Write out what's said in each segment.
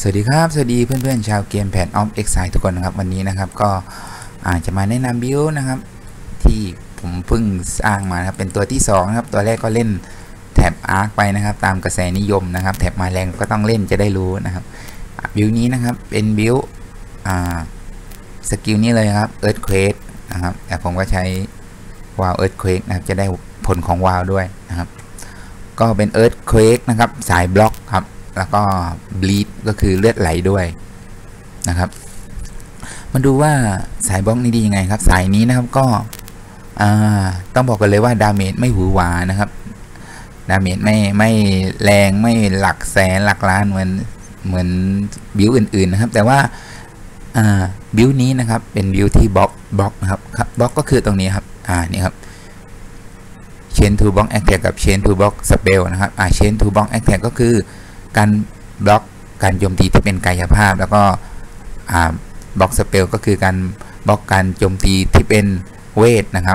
สวัสดีครับสวัสดีเพื่อนๆชาวเกมแพดออฟเอ็กไซทุกคนนะครับวันนี้นะครับก็จะมาแนะนำบิลนะครับที่ผมเพิ่งสร้างมานะครับเป็นตัวที่2นะครับตัวแรกก็เล่นแท็บอาร์คไปนะครับตามกระแสนิยมนะครับแท็บมาแรงก็ต้องเล่นจะได้รู้นะครับบิลนี้นะครับเป็นบิลสกิลนี้เลยครับเอิร์ธเควกนะครับแต่ผมก็ใช้วาล์วเอิร์ธเควกนะครับจะได้ผลของวาล์วด้วยนะครับก็เป็นเอิร์ธเควกนะครับสายบล็อกครับแล้วก็บลีดก็คือเลือดไหลด้วยนะครับมาดูว่าสายบล็อกนี้ดียังไงครับสายนี้นะครับก็ต้องบอกกันเลยว่าดาเมจไม่หวือหวานะครับดาเมจไม่แรงไม่หลักแสนหลักล้านเหมือนบิลอื่นๆนะครับแต่ว่าบิลนี้นะครับเป็นบิลที่บล็อกนะครับบล็อกก็คือตรงนี้ครับนี่ครับChain to Block Attack กับ Chain to Block Spell นะครับChain to Block Attack ก็คือการบล็อกการโจมตีที่เป็นกายภาพแล้วก็บล็อก Spell ก็คือการบล็อกการโจมตีที่เป็นเวทนะครับ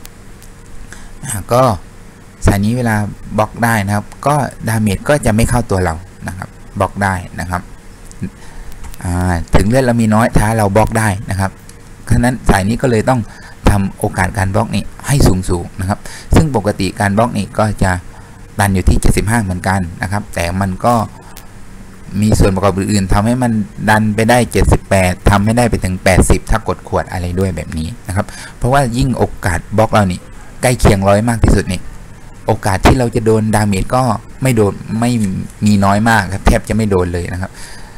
ก็สายนี้เวลาบล็อกได้นะครับก็ดาเมจก็จะไม่เข้าตัวเรานะครับบล็อกได้นะครับถึงเลือดเรามีน้อยถ้าเราบล็อกได้นะครับฉะนั้นสายนี้ก็เลยต้องทำโอกาสการบล็อกนี้ให้สูงนะครับซึ่งปกติการบล็อกนี้ก็จะดันอยู่ที่75เหมือนกันนะครับแต่มันก็มีส่วนประกอบอื่นๆทำให้มันดันไปได้78ทำให้ได้ไปถึง80ถ้ากดขวดอะไรด้วยแบบนี้นะครับเพราะว่ายิ่งโอกาสบล็อกเรานี่ใกล้เคียง100มากที่สุดนี่โอกาสที่เราจะโดนดาเมจก็ไม่โดนไม่มีน้อยมากครับแทบจะไม่โดนเลยนะครับ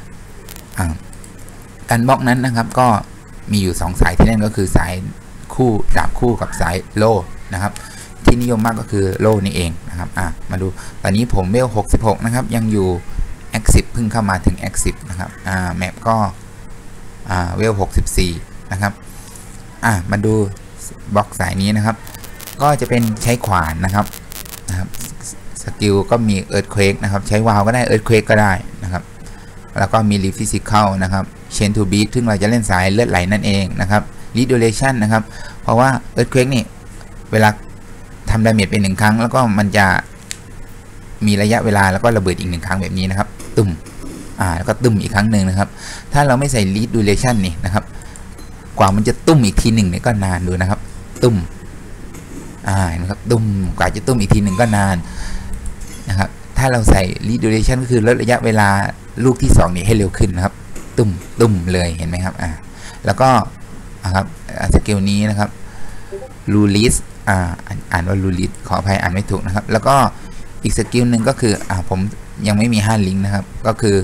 การบล็อกนั้นนะครับก็มีอยู่2สายที่เล่นก็คือสายคู่ดาบคู่กับสายโล่นะครับที่นิยมมากก็คือโล่นี่เองนะครับมาดูตอนนี้ผมเวล66นะครับยังอยู่ Active เพิ่งเข้ามาถึง Active นะครับแมปก็เวล64นะครับมาดูบล็อกสายนี้นะครับก็จะเป็นใช้ขวานนะครับสกิลก็มีเอิร์ธเควกนะครับใช้วาล์วก็ได้เอิร์ธเควกก็ได้นะครับแล้วก็มีรีฟิสิคอลนะครับเชนทูบีทซึ่งเราจะเล่นสายเลือดไหลนั่นเองนะครับรีดูเลชันนะครับเพราะว่าเอิร์ธเควกนี่เวลาทำดาเมจเป็น1ครั้งแล้วก็มันจะมีระยะเวลาแล้วก็ระเบิดอีก1ครั้งแบบนี้นะครับตุ่มแล้วก็ตุ่มอีกครั้งหนึ่งนะครับถ้าเราไม่ใส่รีดูเลชันนี่นะครับกว่ามันจะตุ่มอีกทีหนึ่งเนี่ยก็นานดูนะครับตุ่มนะครับตุ่มกว่าจะตุ่มอีกทีหนึ่งก็นานนะครับถ้าเราใส่รีดูเลชันก็คือลดระยะเวลาลูกที่2นี่ให้เร็วขึ้นนะครับตุ่มเลยเห็นไหมครับแล้วก็ครับสกิลนี้นะครับลูลิสอ่านว่าลูลิสขออภัยอ่านไม่ถูกนะครับแล้วก็อีกสกิลหนึ่งก็คือผมยังไม่มี5ลิงก์นะครับก็คือ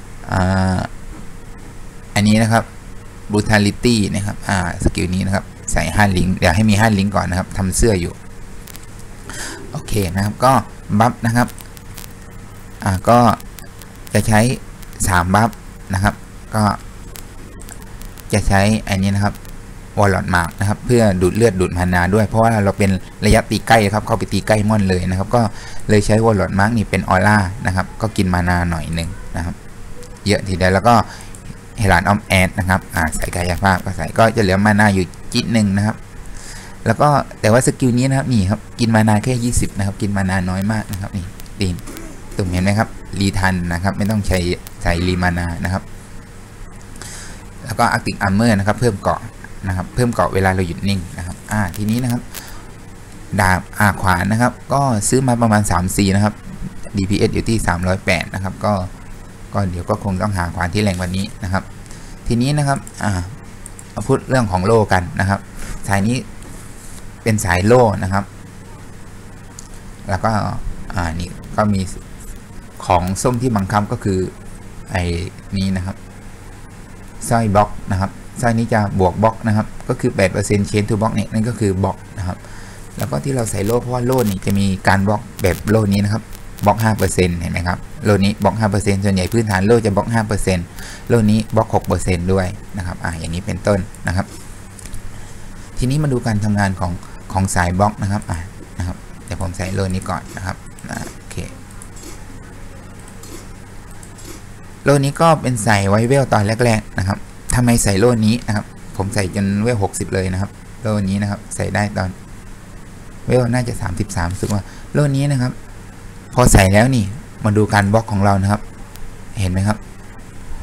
อันนี้นะครับ brutality นะครับสกิลนี้นะครับใส่5ลิงก์เดี๋ยวให้มี5ลิงก์ก่อนนะครับทำเสื้ออยู่โอเคนะครับก็บัฟนะครับก็จะใช้3บัฟนะครับก็จะใช้อันนี้นะครับวอลล์มาร์กนะครับเพื่อดูดเลือดดูดมานาด้วยเพราะว่าเราเป็นระยะตีใกล้ครับเข้าไปตีใกล้ม่อนเลยนะครับก็เลยใช้วอลล์มาร์กนี่เป็นออร่านะครับก็กินมานาหน่อยหนึ่งนะครับเยอะทีเดียวแล้วก็เฮลานออมแอดนะครับใส่กายภาพก็ใส่ก็จะเหลือมานาอยู่จิ๊ดหนึ่งนะครับแล้วก็แต่ว่าสกิลนี้นะครับนี่ครับกินมานาแค่20นะครับกินมานาน้อยมากนะครับนี่ตีนตุ่มเห็นไหมครับรีทันนะครับไม่ต้องใส่รีมานานะครับแล้วก็อาร์ติกอาร์เมอร์นะครับเพิ่มเกาะนะครับเพิ่มเกาะเวลาเราหยุดนิ่งนะครับทีนี้นะครับดาบขวานนะครับก็ซื้อมาประมาณ3Cนะครับ DPS อยู่ที่308นะครับก็เดี๋ยวก็คงต้องหาขวานที่แรงกว่านี้นะครับทีนี้นะครับมาพูดเรื่องของโล่กันนะครับสายนี้เป็นสายโล่นะครับแล้วก็นี่ก็มีของส้มที่บังคับก็คือไอ้นี้นะครับสร้อยบล็อกนะครับสร้อยนี้จะบวกบล็อกนะครับก็คือ 8% Chain to Block เนี่ยนั่นก็คือบล็อกนะครับแล้วก็ที่เราใส่โล่เพราะว่าโล่นี่จะมีการบล็อกแบบโล่นี้นะครับบล็อก 5% เห็นไหมครับโล่นี้บล็อก 5% ส่วนใหญ่พื้นฐานโล่จะบล็อก 5% โล่นี้บล็อก 6% ด้วยนะครับอย่างนี้เป็นต้นนะครับทีนี้มาดูการทำงานของสายบล็อกนะครับนะครับเดี๋ยวผมใส่โล่นี้ก่อนนะครับโอเคโล่นี้ก็เป็นใส่ไว้เวลตอนแรกๆนะครับทำไมใส่โล่นี้นะครับผมใส่จนเวล60เลยนะครับโล่นี้นะครับใส่ได้ตอนเวลน่าจะ33รู้สึกว่าโล่นี้นะครับพอใส่แล้วนี่มาดูการบล็อกของเรานะครับเห็นไหมครับ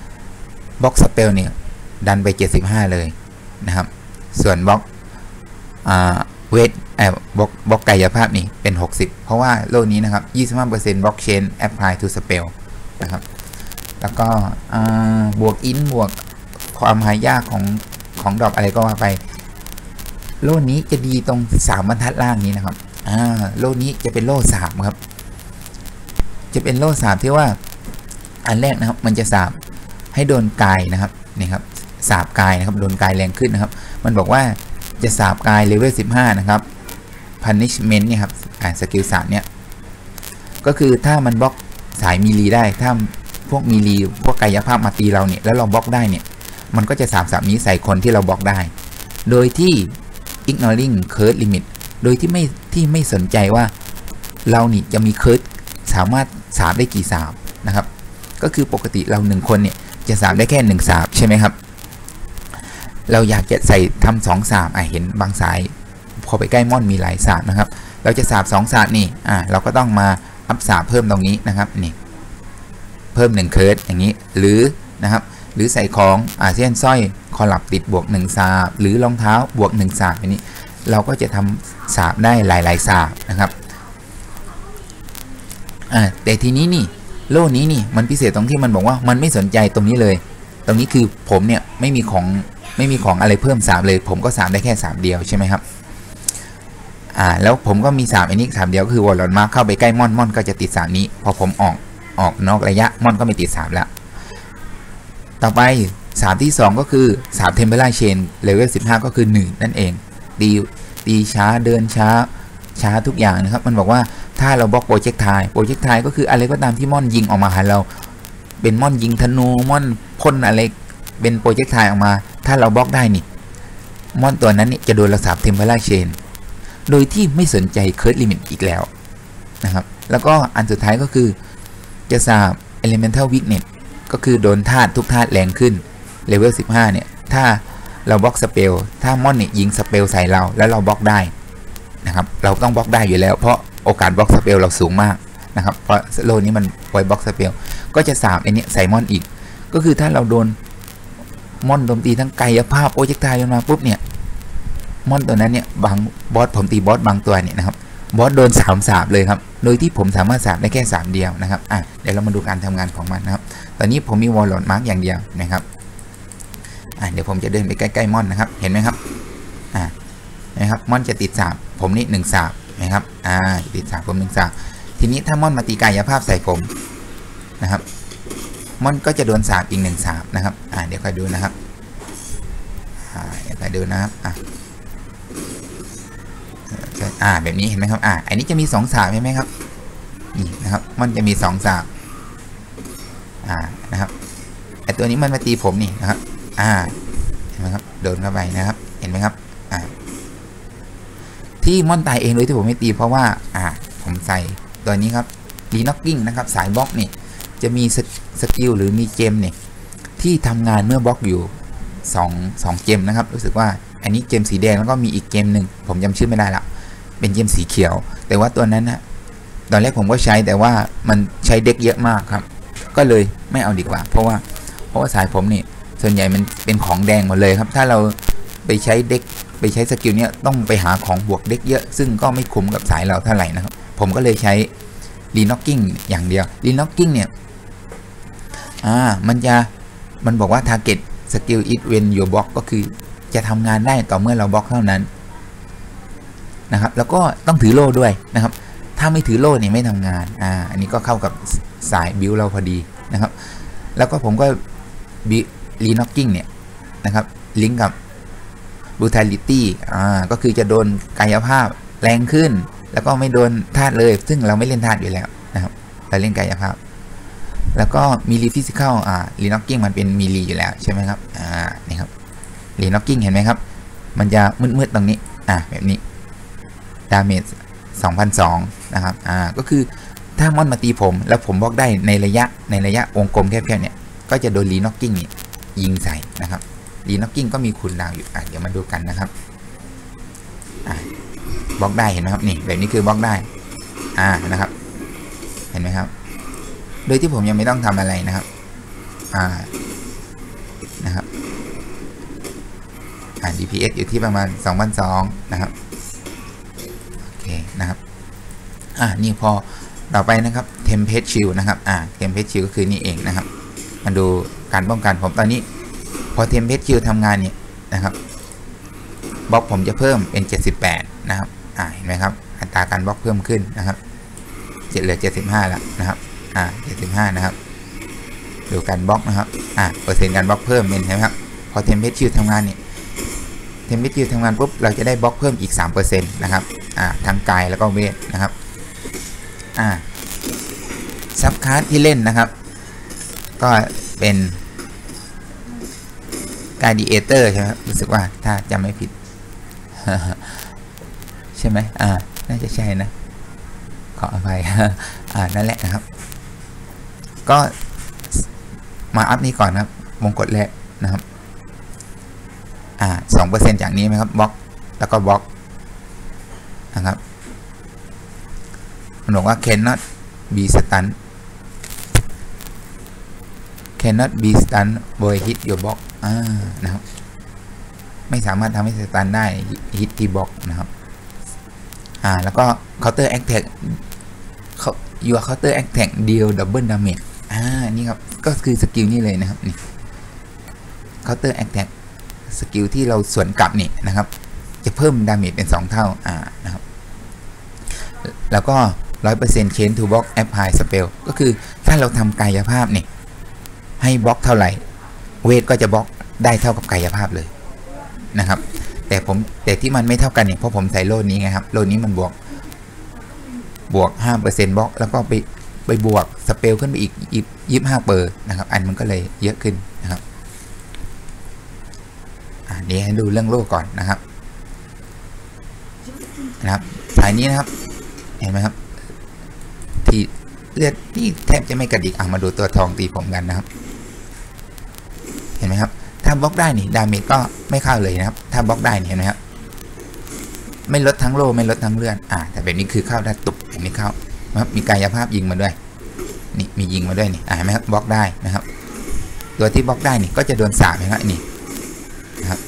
บล็อกสเปลเนี่ยดันไป75เลยนะครับส่วนบล็อกเวทบล็อกกายภาพนี่เป็น60เพราะว่าโลกนี้นะครับ25%บล็อกเชน apply to spell นะครับแล้วก็บวกอินบวกความหายากของดอกอะไรก็ว่าไปโล่นี้จะดีตรง3บรรทัดล่างนี้นะครับโล่นี้จะเป็นโล่3ครับจะเป็นโล่3ที่ว่าอันแรกนะครับมันจะสาบให้โดนกายนะครับนี่ครับสาบกายนะครับโดนกายแรงขึ้นนะครับมันบอกว่าจะสาบกายเลเวล15นะครับ punishment เนี่ยครับสกิล3เนี่ยก็คือถ้ามันบล็อกสายมีลีได้ถ้าพวกมีลีพวกกายภาพมาตีเราเนี่ยแล้วเราบล็อกได้เนี่ยมันก็จะสาบนี้ใส่คนที่เราบล็อกได้โดยที่ ignoring curse limit โดยที่ไม่สนใจว่าเรานี่จะมีเคิร์ดสามารถสาบได้กี่สาบนะครับก็คือปกติเรา1คนเนี่ยจะสาบได้แค่1สาบใช่ไหมครับเราอยากจะใส่ทำ2สาบเห็นบางสายพอไปใกล้ม่อนมีหลายสาบนะครับเราจะสาบ2สาบนี่เราก็ต้องมาอัพสาบเพิ่มตรงนี้นะครับนี่เพิ่ม1เคิร์ดอย่างนี้หรือนะครับหรือใส่ของเช่นสร้อยคอลับติดบวก1สาบหรือรองเท้าบวก1สาบอย่างนี้เราก็จะทำสาบได้หลายๆสาบนะครับแต่ทีนี้นี่โล่นี้นี่มันพิเศษตรงที่มันบอกว่ามันไม่สนใจตรงนี้เลยตรงนี้คือผมเนี่ยไม่มีของอะไรเพิ่ม3เลยผมก็3ได้แค่3เดียวใช่ไหมครับแล้วผมก็มี3อันนี้3เดียวก็คือวอลลอนมาร์คเข้าไปใกล้ม่อนก็จะติด3นี้พอผมออกนอกระยะม่อนก็ไม่ติด3แล้วต่อไป3ที่2ก็คือ3เทมเพลาเชนเลเวล15ก็คือ1นั่นเองตีช้าเดินช้าทุกอย่างนะครับมันบอกว่าถ้าเราบล็อกโปรเจกต์ไทก็คืออะไรก็ตามที่ม่อนยิงออกมาหาเราเป็นม่อนยิงธนูม่อนพ่นอะไรเป็นโปรเจกต์ไทออกมาถ้าเราบล็อกได้นี่ม่อนตัวนั้นนี่จะโดนเราสาบเทมเพลาเชนโดยที่ไม่สนใจเคิร์ดลิมิตอีกแล้วนะครับแล้วก็อันสุดท้ายก็คือจะสาบ elemental weakness ก็คือโดนธาตุทุกธาตุแรงขึ้นเลเวล15เนี่ยถ้าเราบล็อกสเปลถ้าม่อนเนี่ยยิงสเปลใส่เราแล้วเราบล็อกได้นะครับเราต้องบล็อกได้อยู่แล้วเพราะโอกาสบล็อกสเปลเราสูงมากนะครับเพราะโลนี้มันไว้บล็อกสเปลก็จะ3อันนี้ใส่ม่อนอีกก็คือถ้าเราโดนม่อนโจมตีทั้งกายภาพโปรเจกต์ไทมาปุ๊บเนี่ยม่อนตัวนั้นเนี่ยบางบอสผมตีบอสบางตัวเนี่ยนะครับบอสโดน3สาบเลยครับโดยที่ผมสามารถสาบได้แค่3เดียวนะครับเดี๋ยวเรามาดูการทำงานของมันนะครับตอนนี้ผมมีวอลลอนมาร์กอย่างเดียวนะครับเดี๋ยวผมจะเดินไปใกล้ๆม่อนนะครับเห็นไหมครับนะครับม่อนจะติดสาบผมนี่1สาบนะครับติดสาบผม1สาบทีนี้ถ้าม่อนมาตีกายภาพใส่ผมนะครับม่อนก็จะโดนสาบอีก1สาบนะครับเดี๋ยวค่อยดูนะครับเดี๋ยวค่อยดูนะครับแบบนี้เห็นไหมครับอันนี้จะมี2สาบใช่ไหมครับนี่นะครับมันจะมี2สาบนะครับไอตัวนี้มันมาตีผมนี่นะครับเห็นไหมครับโดนเข้าไปนะครับเห็นไหมครับที่ม่อนตายเองโดยที่ผมไม่ตีเพราะว่าผมใส่ตัวนี้ครับรีน็อกกิ้งนะครับสายบล็อกนี่จะมีสกิลหรือมีเจมเนี่ยที่ทำงานเมื่อบล็อกอยู่2เจมนะครับรู้สึกว่าอันนี้เจมสีแดงแล้วก็มีอีกเจมหนึ่งผมจำชื่อไม่ได้ละเป็นเจมสีเขียวแต่ว่าตัวนั้นนะตอนแรกผมก็ใช้แต่ว่ามันใช้เด็กเยอะมากครับก็เลยไม่เอาดีกว่าเพราะว่าสายผมนี่ส่วนใหญ่มันเป็นของแดงหมดเลยครับถ้าเราไปใช้เด็กไปใช้สกิลเนี้ยต้องไปหาของบวกเด็กเยอะซึ่งก็ไม่คุ้มกับสายเราเท่าไหร่นะครับผมก็เลยใช้รีน็อกกิ้งอย่างเดียวรีน็อกกิ้งเนี่ยมันบอกว่า target skill it when your block ก็คือจะทำงานได้ต่อเมื่อเราบล็อกเท่านั้นนะครับแล้วก็ต้องถือโล่ด้วยนะครับถ้าไม่ถือโล่เนี่ยไม่ทำงานอันนี้ก็เข้ากับสายบิวเราพอดีนะครับแล้วก็ผมก็รีน็อกกิ้งเนี่ยนะครับลิงก์กับ brutality ก็คือจะโดนกายภาพแรงขึ้นแล้วก็ไม่โดนธาตุเลยซึ่งเราไม่เล่นธาตุอยู่แล้วนะครับเราเล่นกายภาพแล้วก็มีรีฟิสิคอลรีน็อกกิ้งมันเป็นมีรีอยู่แล้วใช่ไหมครับนี่ครับรีน็อกกิ้งเห็นไหมครับมันจะมืดๆตรงนี้แบบนี้ดาเมจ 2,200 นะครับก็คือถ้ามอนมาตีผมแล้วผมบล็อกได้ในระยะวงกลมแคบๆเนี่ยก็จะโดนรีน็อกกิ้งเนี่ยยิงใส่นะครับรีน็อกกิ้งก็มีคูลดาวน์อยู่เดี๋ยวมาดูกันนะครับบล็อกได้เห็นไหมครับนี่แบบนี้คือบล็อกได้นะครับเห็นไหมครับโดยที่ผมยังไม่ต้องทำอะไรนะครับ DPS อยู่ที่ประมาณ 2,200 นะครับโอเคนะครับนี่พอต่อไปนะครับ Tempest Shield นะครับ Tempest Shield ก็คือนี่เองนะครับมาดูการป้องกันผมตอนนี้พอ Tempest Shield ทำงานเนี่ยนะครับบล็อกผมจะเพิ่มเป็น78นะครับเห็นไหมครับอัตราการบล็อกเพิ่มขึ้นนะครับเหลือ75แล้วนะครับ75นะครับดูการบล็อกนะครับเปอร์เซ็นต์การบล็อกเพิ่มเป็นใช่ไหมครับพอ Tempest Shield ทำงานเนี่ยTempest Shield ทำงานปุ๊บเราจะได้บล็อกเพิ่มอีก 3% นะครับทั้งกายแล้วก็เวทนะครับซับคลาสที่เล่นนะครับก็เป็น Gladiator ใช่ไหมรู้สึกว่าถ้าจำไม่ผิด ใช่ไหมน่าจะใช่นะขออภัย นั่นแหละนะครับก็มาอัพนี้ก่อนนะครับวงกดแรกนะครับ2% จากนี้ไหมครับบล็อกแล้วก็บล็อกนะครับมันบอกว่า cannot be stun cannot be stun by hit your box นะครับไม่สามารถทำให้สตันได้ hit ที่บล็อกนะครับแล้วก็ counter attack your counter attack deal double damage นี่ครับก็คือสกิลนี่เลยนะครับนี่ counter attack สกิลที่เราสวนกลับนี่นะครับจะเพิ่มดาเมจเป็น2เท่านะครับแล้วก็ 100% change to block apply spell ก็คือถ้าเราทำกายภาพนี่ให้บล็อกเท่าไหร่เวทก็จะบล็อกได้เท่ากับกายภาพเลยนะครับแต่ที่มันไม่เท่ากันเนี่ยเพราะผมใส่โล่นี้ไงครับโล่นี้มันบวก 5% บล็อกแล้วก็ไปบวกสเปลขึ้นไปอีก25%นะครับอันมันก็เลยเยอะขึ้นนะครับนี้ให้ดูเรื่องโล่ก่อนนะครับสายนี้นะครับเห็นไหมครับที่เลือดนี่แทบจะไม่กระดิกมาดูตัวทองตีผมกันนะครับเห็นไหมครับถ้าบล็อกได้นี่ดาเมจก็ไม่เข้าเลยนะครับถ้าบล็อกได้เห็นไหมครับไม่ลดทั้งโล่ไม่ลดทั้งเลือดแต่แบบนี้คือเข้าได้ตุบแบบนี้เข้านะครับมีกายภาพยิงมาด้วยนี่มียิงมาด้วยนี่เห็นไหมครับบล็อกได้นะครับตัวที่บล็อกได้นี่ก็จะโดนสาบนะครับนี่นะครับ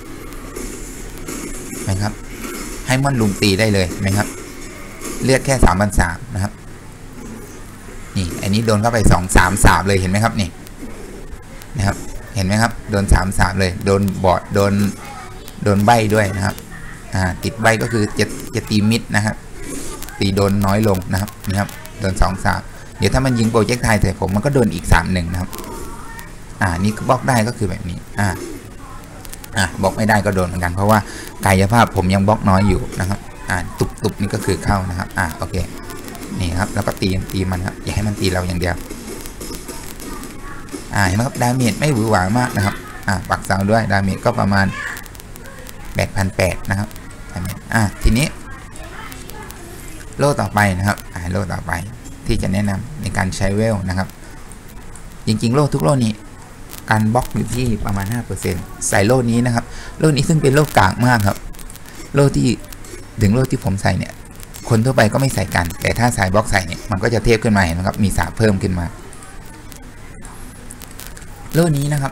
นะครับให้ม่อนลุมตีได้เลยนะครับเลือดแค่3,300นะครับนี่อันนี้โดนเข้าไป2-3 สาบเลยเห็นไหมครับนี่นะครับเห็นไหมครับโดน3 สาบเลยโดนบอดโดนใบด้วยนะครับติดใบก็คือจะตีมิดนะครับตีโดนน้อยลงนะครับโดน2 สาบเดี๋ยวถ้ามันยิงโปรเจกต์ไทใส่ผมมันก็โดนอีก3-1นะครับนี่บล็อกได้ก็คือแบบนี้บล็อกไม่ได้ก็โดนเหมือนกันเพราะว่ากายภาพผมยังบล็อกน้อยอยู่นะครับตุบนี่ก็คือเข้านะครับโอเคนี่ครับแล้วก็ตีมันครับอย่าให้มันตีเราอย่างเดียวเห็นไหมครับดาเมจไม่หวือหวามากนะครับปักเสาด้วยดาเมจก็ประมาณ 8,800 นะครับทีนี้โล่ต่อไปนะครับโล่ต่อไปที่จะแนะนำในการใช้เวลนะครับจริงๆโล่ทุกโล่นี้การบล็อกอยู่ที่ประมาณ 5% ใส่โล่นี้นะครับโล่นี้ซึ่งเป็นโล่กากมากครับโล่ที่ถึงโล่ที่ผมใส่เนี่ยคนทั่วไปก็ไม่ใส่กันแต่ถ้าสายบล็อกใส่เนี่ยมันก็จะเทพขึ้นมาเห็นไหมครับมีสาเพิ่มขึ้นมาโล่นี้นะครับ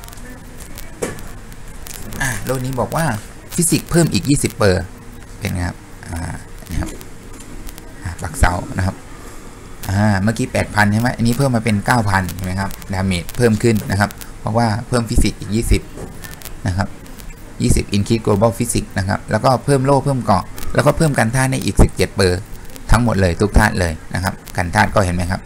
โล่นี้บอกว่าฟิสิกส์เพิ่มอีก20%เป็นไงครับนะครับปักเสานะครับเมื่อกี้ 8,000 ใช่ไหมอันนี้เพิ่มมาเป็น 9,000 ใช่ไหมครับดาเมจเพิ่มขึ้นนะครับเพราะว่าเพิ่มฟิสิกส์อีก20นะครับ20 increase global physics นะครับแล้วก็เพิ่มโล่เพิ่มเกาะแล้วก็เพิ่มกันธาตุในอีก17%ทั้งหมดเลยทุกธาตุเลยนะครับกันธาตุก็เห็นไหมครับ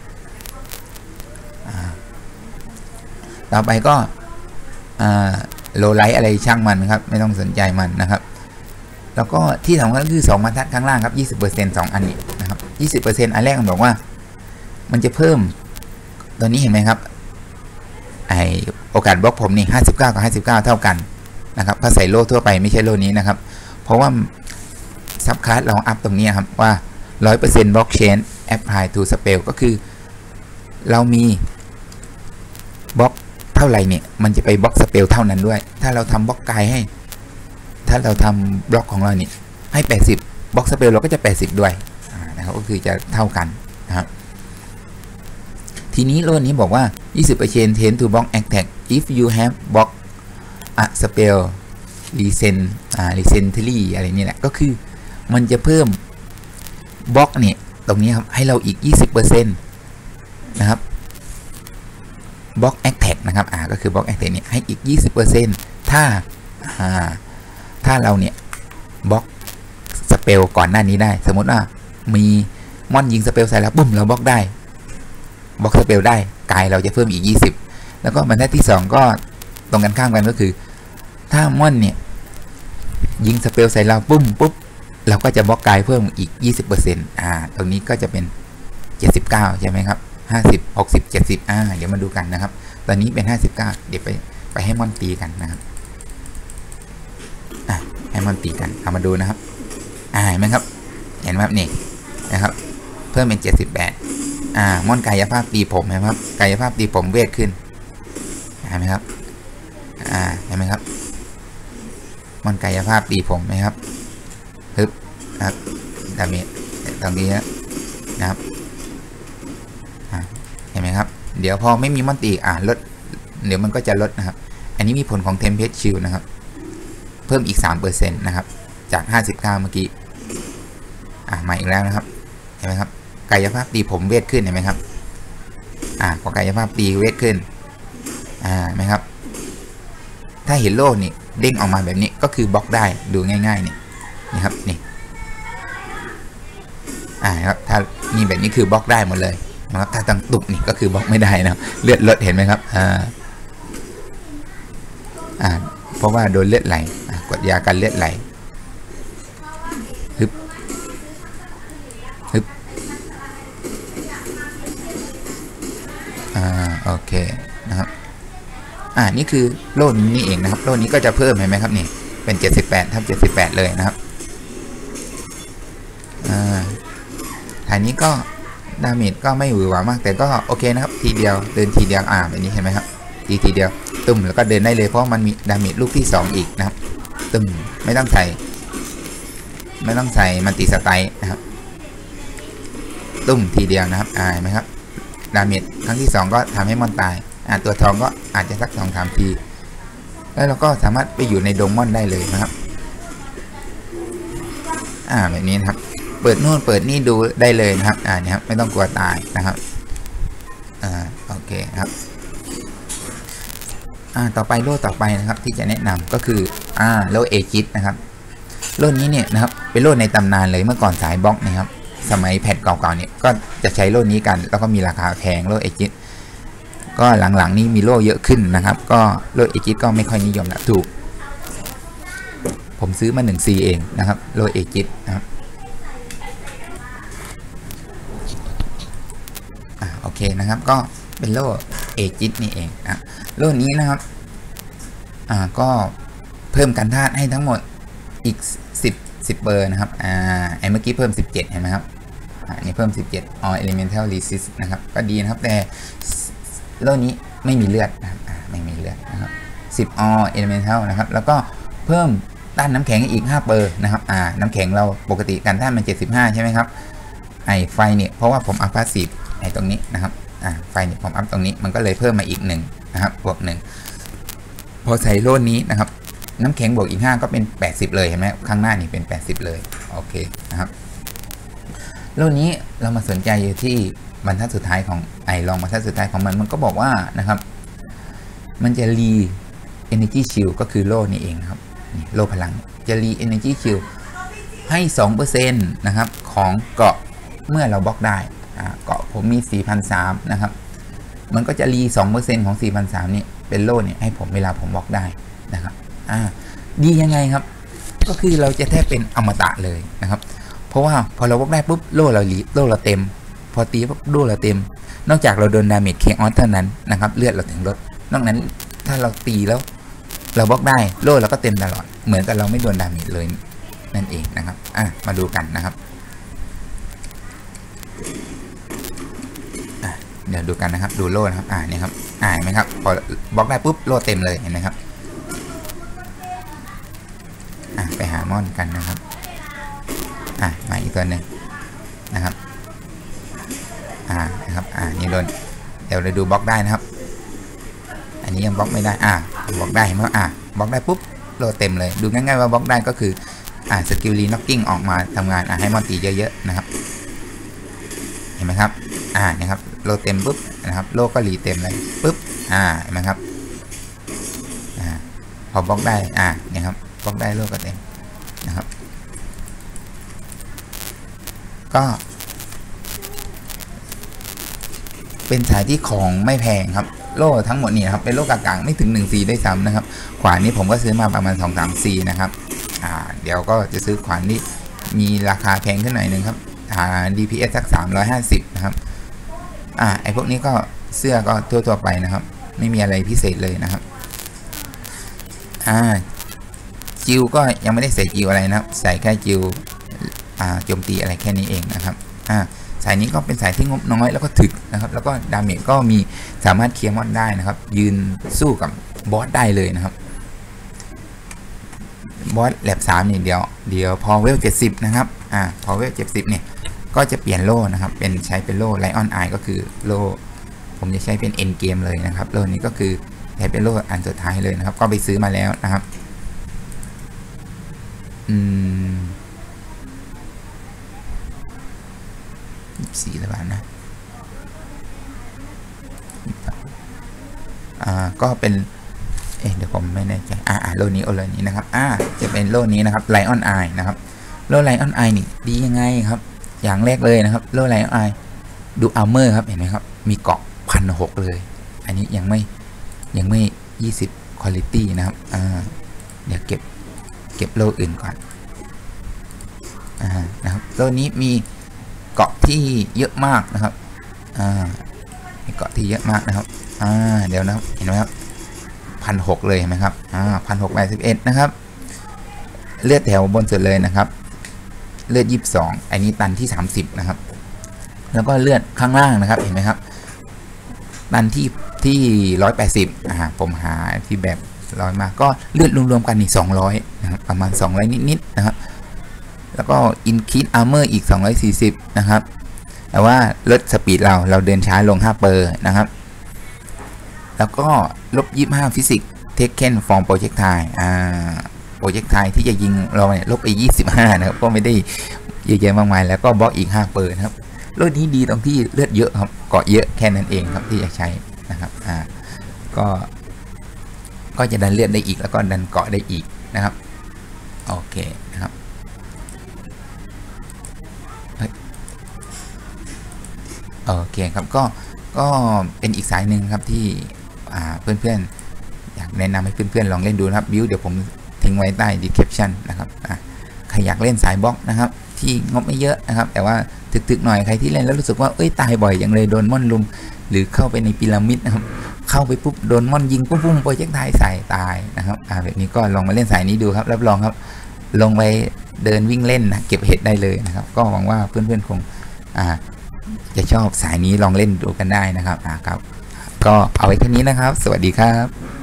ต่อไปก็โลไลท์อะไรช่างมันครับไม่ต้องสนใจมันนะครับแล้วก็ที่สำคัญก็คือ2บรรทัดข้างล่างครับ 20% 2 อันนี้นะครับ 20% อันแรกมันบอกว่ามันจะเพิ่มตอนนี้เห็นไหมครับโอกาสบล็อกผมนี่59กับ59เท่ากันนะครับถ้าใส่โล่ทั่วไปไม่ใช่โล่นี้นะครับเพราะว่าซับคลาสเราอัพตรงนี้ครับว่า 100% block chain apply to spell ก็คือเรามีบล็อกเท่าไหร่เนี่ยมันจะไปบล็อกสเปลเท่านั้นด้วยถ้าเราทำบล็อกกายให้ถ้าเราทำบล็อกของเราเนี่ยให้80บล็อกสเปลเราก็จะ80ด้วยนะครับก็คือจะเท่ากันนะครับทีนี้โล่นี้บอกว่า 20% tend to block attack if you have block a spell recently อะไรนี่แหละก็คือมันจะเพิ่มบล็อกเนี่ยตรงนี้ครับให้เราอีก 20% นะครับบล็อก attack นะครับก็คือบล็อก attack เนี่ยให้อีก 20% ถ้าเราเนี่ยบล็อกสเปลก่อนหน้านี้ได้สมมติว่ามีมอนยิงสเปลใส่แล้วบุ้มเราบล็อกได้บล็อกสเปลได้กายเราจะเพิ่มอีก20แล้วก็บรรทัดที่2ก็ตรงกันข้ามกันก็คือถ้ามอนเนี่ยยิงสเปลใส่เราปุ๊บเราก็จะบล็อกกายเพิ่มอีก 20% ตรงนี้ก็จะเป็น79ใช่ไหมครับ50 60 70เดี๋ยวมาดูกันนะครับตอนนี้เป็น59เดี๋ยวไปให้มอนตีกันนะครับให้มอนตีกันเอามาดูนะครับเห็นไหมครับเห็นไหมครับนี่นะครับเพิ่มเป็น78มอนกายภาพตีผมเห็นไหมครับกายภาพตีผมเวทขึ้นเห็นไหมครับเห็นไหมครับมอนกายภาพตีผมไหมครับครับดาเมจตรงนี้นะครับเห็นไหมครับเดี๋ยวพอไม่มีมอนตีลดเดี๋ยวมันก็จะลดนะครับอันนี้มีผลของ Tempest Shield นะครับเพิ่มอีก 3% นะครับจาก59เมื่อกี้มาอีกแล้วนะครับเห็นไหมครับกายภาพตีผมเวทขึ้นเห็นไหมครับพอกายภาพตีเวทขึ้นเห็นไหมครับถ้าเห็นโล่นี่เด้งออกมาแบบนี้ก็คือบล็อกได้ดูง่ายๆนี่ครับนี่ครับถ้านี่แบบนี้คือบล็อกได้หมดเลยนะครับถ้าตั้งตุกนี่ก็คือบล็อกไม่ได้นะเลือดลดเห็นไหมครับเพราะว่าโดนเลือดไหลกดยากันเลือดไหลฮึบโอเคนะครับนี่คือโล่นี้เองนะครับโล่นี้ก็จะเพิ่มเห็นไหมครับนี่เป็น78/78เลยนะครับฐานนี้ก็ดาเมจก็ไม่หวือหวามากแต่ก็โอเคนะครับทีเดียวเดินทีเดียวแบบนี้เห็นไหมครับทีเดียวตึมแล้วก็เดินได้เลยเพราะมันมีดาเมจลูกที่2อีกนะครับตึมไม่ต้องใส่มันติสไตล์นะครับตุ้มทีเดียวนะครับเห็นไหมครับดาเมจครั้งที่2ก็ทำให้มอนตายตัวทองก็อาจจะสัก 2-3 ทีแล้วเราก็สามารถไปอยู่ในดงมอนได้เลยนะครับแบบนี้นะครับเปิดนู่นเปิดนี่ดูได้เลยนะครับนี่ครับไม่ต้องกลัวตายนะครับโอเคครับต่อไปโล่ต่อไปนะครับที่จะแนะนำก็คือโล่เอจิสนะครับโล่นี้เนี่ยนะครับเป็นโล่ในตำนานเลยเมื่อก่อนสายบล็อกนะครับสมัยแพทเก่าๆเนี่ยก็จะใช้โล่นี้กันแล้วก็มีราคาแพงโล่เอจิสก็หลังๆนี้มีโล่เยอะขึ้นนะครับก็โล่เอจิสก็ไม่ค่อยนิยมแล้วถูกผมซื้อมา1Cเองนะครับโล่เอจิสนะครับโอเคนะครับก็เป็นโล่เอจิสนี่เองโล่นี้นะครับก็เพิ่มกันธาตุให้ทั้งหมดอีก10เบอร์นะครับไอ้เมื่อกี้เพิ่ม17เห็นไหมครับนี่เพิ่ม17 all elemental resist นะครับก็ดีนะครับแต่โล่นี้ไม่มีเลือดนะครับไม่มีเลือดนะครับ10 all elemental นะครับแล้วก็เพิ่มต้านน้ำแข็งอีก5เบอร์นะครับน้ำแข็งเราปกติกันต้านมัน75ใช่ไหมครับไอไฟเนี่ยเพราะว่าผมอัพพาสซีฟไอตรงนี้นะครับไฟเนี่ยผมอัพตรงนี้มันก็เลยเพิ่มมาอีก1นะครับบวก1พอใส่โล่นี้นะครับน้ำแข็งบวกอีก5ก็เป็น80เลยเห็นไหมข้างหน้านี่เป็น80เลยโอเคนะครับโล่นี้เรามาสนใจอยู่ที่บรรทัดสุดท้ายของลองบรรทัดสุดท้ายของมันก็บอกว่านะครับมันจะรี energy shield ก็คือโล่นี่เองครับโล่พลังจะรี energy shield ให้ 2% นะครับของเกาะเมื่อเราบล็อกได้เกาะผมมี 4,300 นะครับมันก็จะรี 2% ของ 4,300 นี่เป็นโล่เนี่ยให้ผมเวลาผมบล็อกได้นะครับดียังไงครับก็คือเราจะแทบเป็นอมตะเลยนะครับเพราะว่าพอเราบล็อกได้ปุ๊บโล่เราเต็มพอตีปุ๊บโล่เราเต็มนอกจากเราโดนดาเมจเคออสเท่านั้นนะครับเลือดเราถึงลดนอกนั้นถ้าเราตีแล้วเราบล็อกได้โล่เราก็เต็มตลอดเหมือนกับเราไม่โดนดาเมจเลยนั่นเองนะครับมาดูกันนะครับเดี๋ยวดูกันนะครับดูโล่นะครับนี่ครับเห็นไหมครับพอบล็อกได้ปุ๊บโล่เต็มเลยเห็นไหมครับไปหามอนกันนะครับมาอีกตัวหนึ่งนะครับนะครับนี่โดนเดี๋ยวเราดูบล็อกได้นะครับอันนี้ยังบล็อกไม่ได้บล็อกได้เห็นไหมบล็อกได้ปุ๊บโลเต็มเลยดูง่ายๆว่าบล็อกได้ก็คือสกิลรีน็อกกิ้งออกมาทำงานให้มอนตีเยอะๆนะครับเห็นไหมครับนะครับโลเต็มปุ๊บนะครับโลก็รีเต็มเลยปุ๊บเห็นไหมครับพอบล็อกได้เนี่ยครับบล็อกได้โลก็เต็มนะครับก็เป็นสายที่ของไม่แพงครับโล่ทั้งหมดนี่ครับเป็นโล่กลางๆไม่ถึง1 ซีด้วยซ้ำนะครับขวานนี้ผมก็ซื้อมาประมาณ 2-3 ซีนะครับเดี๋ยวก็จะซื้อขวานที่มีราคาแพงขึ้นหน่อยนึงครับDPS สัก350นะครับไอพวกนี้ก็เสื้อก็ทั่วๆไปนะครับไม่มีอะไรพิเศษเลยนะครับจิวก็ยังไม่ได้ใส่จิวอะไรนะครับใส่แค่จิวโจมตีอะไรแค่นี้เองนะครับสายนี้ก็เป็นสายที่งบน้อยแล้วก็ถึกนะครับแล้วก็ดาเมจก็มีสามารถเคลียร์มอนได้นะครับยืนสู้กับบอสได้เลยนะครับบอสแลบ3นี่เดี๋ยวพอเวล70นะครับพอเวล70เนี่ยก็จะเปลี่ยนโล่นะครับเป็นใช้เป็นโล่ไลออนไอก็คือโล่ผมจะใช้เป็นเอ็นเกมเลยนะครับโล่นี้ก็คือใช้เป็นโล่อันสุดท้ายเลยนะครับก็ไปซื้อมาแล้วนะครับ4 บาทนะก็เป็นเดี๋ยวผมไม่แน่ใจโล่นี้โล่นี้นะครับจะเป็นโล่นี้นะครับไลออนไอนะครับโล่ไลออนไอนี่ดียังไงครับอย่างแรกเลยนะครับโล่ไลออนไอดูอัลเมอร์ครับเห็นไหมครับมีเกาะ1,600เลยอันนี้ยังไม่20 quality นะครับเดี๋ยวเก็บโล่อื่นก่อนนะครับโล่นี้มีเกาะที่เยอะมากนะครับมีเกาะที่เยอะมากนะครับเดี๋ยวนะครับเห็นไหมครับ1,600เลยเห็นไหมครับ1,681นะครับเลือดแถวบนสุดเลยนะครับเลือด22อันนี้ตันที่30นะครับแล้วก็เลือดข้างล่างนะครับเห็นไหมครับตันที่180ผมหาที่แบบ100มาก็เลือดรวมๆกันนี่200นะครับประมาณ200นิดๆนะครับแล้วก็อินคิดอาร์เมอร์อีก240นะครับแต่ว่าลดสปีดเราเดินช้าลง5%นะครับแล้วก็ลบ25ฟิสิกส์เทคเคนฟอร์มโปรเจกต์ไทล์โปรเจกต์ไทล์ที่จะยิงเราเนี่ยลบไป25นะครับก็ไม่ได้เยอะแยะมากมายแล้วก็บล็อกอีก5%นะครับรถนี้ดีตรงที่เลือดเยอะครับเกาะเยอะแค่นั้นเองครับที่จะใช้นะครับก็จะดันเลือดได้อีกแล้วก็ดันเกาะได้อีกนะครับโอเคนะครับโอเคครับก็เป็นอีกสายหนึ่งครับที่เพื่อนๆอยากแนะนำให้เพื่อนๆลองเล่นดูนะครับบิวเดี๋ยวผมทิ้งไว้ใต้ description นะครับใครอยากเล่นสายบล็อกนะครับที่งบไม่เยอะนะครับแต่ว่าถึกๆหน่อยใครที่เล่นแล้วรู้สึกว่าตายบ่อยอย่างเลยโดนม่อนลุมหรือเข้าไปในพีระมิดนะครับเข้าไปปุ๊บโดนม่อนยิงปุ้มๆโปรเจกต์ไทยใส่ตายนะครับแบบนี้ก็ลองมาเล่นสายนี้ดูครับรับรองครับลงไปเดินวิ่งเล่นนะเก็บเห็ดได้เลยนะครับก็หวังว่าเพื่อนๆคงจะชอบสายนี้ลองเล่นดูกันได้นะครับครับก็เอาไว้แค่นี้นะครับสวัสดีครับ